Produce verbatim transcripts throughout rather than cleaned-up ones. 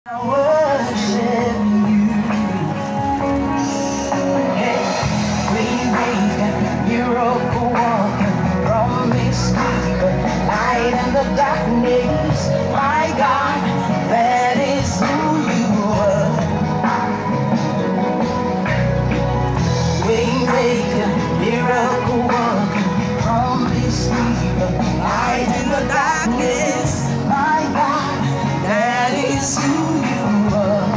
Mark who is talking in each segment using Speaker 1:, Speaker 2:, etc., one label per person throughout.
Speaker 1: I worship you. Hey, we make a miracle walking, promise keeper, light in the darkness. My God, that is who you are. We make a miracle walking, promise keeper, light in the darkness. My God, that is who you are.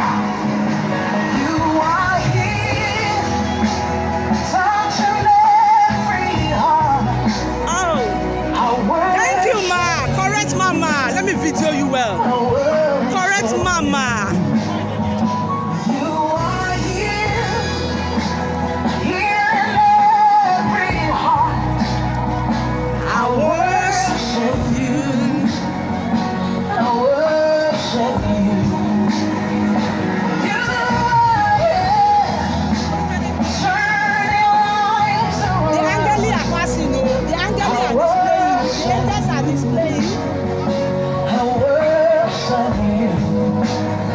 Speaker 1: You are here, touching every heart.
Speaker 2: Oh, thank you, ma. Correct, mama. Let me video you well. Correct, mama.
Speaker 1: You are here, healing every heart. I worship you. I worship you. You are here, turning lives around.
Speaker 2: The angel are passing, oh. The angel are displaying. The angels are displaying.
Speaker 1: I worship you.